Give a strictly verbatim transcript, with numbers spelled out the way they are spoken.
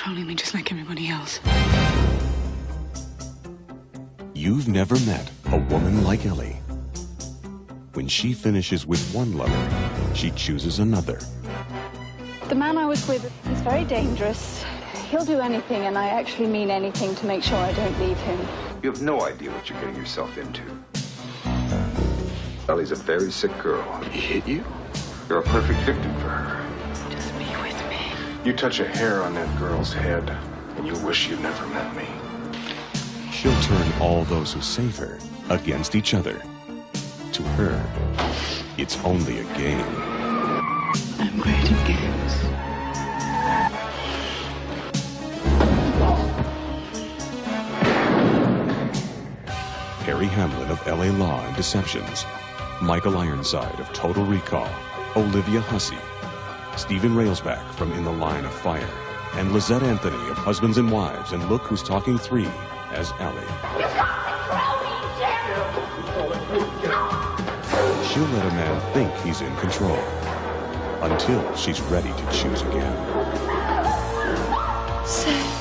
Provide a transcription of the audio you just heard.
controlling me just like everybody else. You've never met a woman like Ellie. When she finishes with one lover, she chooses another. The man I was with is very dangerous. He'll do anything, and I actually mean anything to make sure I don't leave him. You have no idea what you're getting yourself into. Ellie's a very sick girl. He hit you? You're a perfect victim for her. Just be with me. You touch a hair on that girl's head, and you wish you'd never met me. She'll turn all those who save her against each other. To her, it's only a game. I'm great at games. Harry Hamlin of L A Law and Deceptions, Michael Ironside of Total Recall, Olivia Hussey, Stephen Railsback from In the Line of Fire, and Lizette Anthony of Husbands and Wives and Look Who's Talking three as Ellie. You can't control me, Jim! She'll let a man think he's in control until she's ready to choose again. Say